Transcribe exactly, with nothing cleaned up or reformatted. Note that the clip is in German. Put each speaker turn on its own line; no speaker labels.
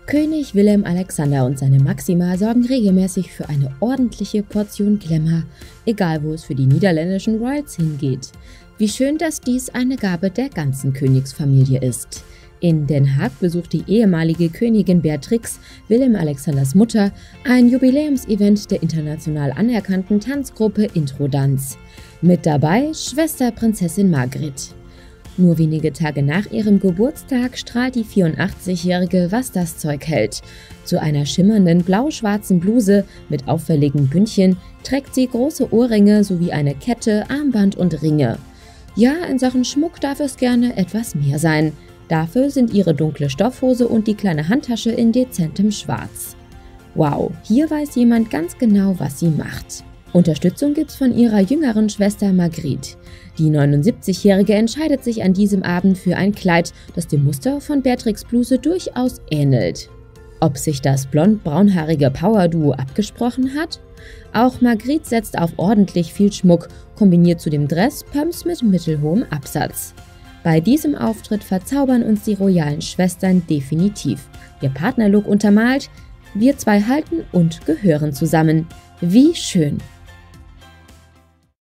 König Willem Alexander und seine Maxima sorgen regelmäßig für eine ordentliche Portion Glamour, egal wo es für die niederländischen Royals hingeht. Wie schön, dass dies eine Gabe der ganzen Königsfamilie ist. In Den Haag besucht die ehemalige Königin Beatrix, Willem Alexanders Mutter, ein Jubiläumsevent der international anerkannten Tanzgruppe Introdance. Mit dabei Schwester Prinzessin Margriet. Nur wenige Tage nach ihrem Geburtstag strahlt die vierundachtzigjährige, was das Zeug hält. Zu einer schimmernden blau-schwarzen Bluse mit auffälligen Bündchen trägt sie große Ohrringe sowie eine Kette, Armband und Ringe. Ja, in Sachen Schmuck darf es gerne etwas mehr sein. Dafür sind ihre dunkle Stoffhose und die kleine Handtasche in dezentem Schwarz. Wow, hier weiß jemand ganz genau, was sie macht. Unterstützung gibt's von ihrer jüngeren Schwester Margriet. Die neunundsiebzigjährige entscheidet sich an diesem Abend für ein Kleid, das dem Muster von Beatrix' Bluse durchaus ähnelt. Ob sich das blond-braunhaarige Power-Duo abgesprochen hat? Auch Margriet setzt auf ordentlich viel Schmuck, kombiniert zu dem Dress Pumps mit mittelhohem Absatz. Bei diesem Auftritt verzaubern uns die royalen Schwestern definitiv. Ihr Partnerlook untermalt: wir zwei halten und gehören zusammen. Wie schön!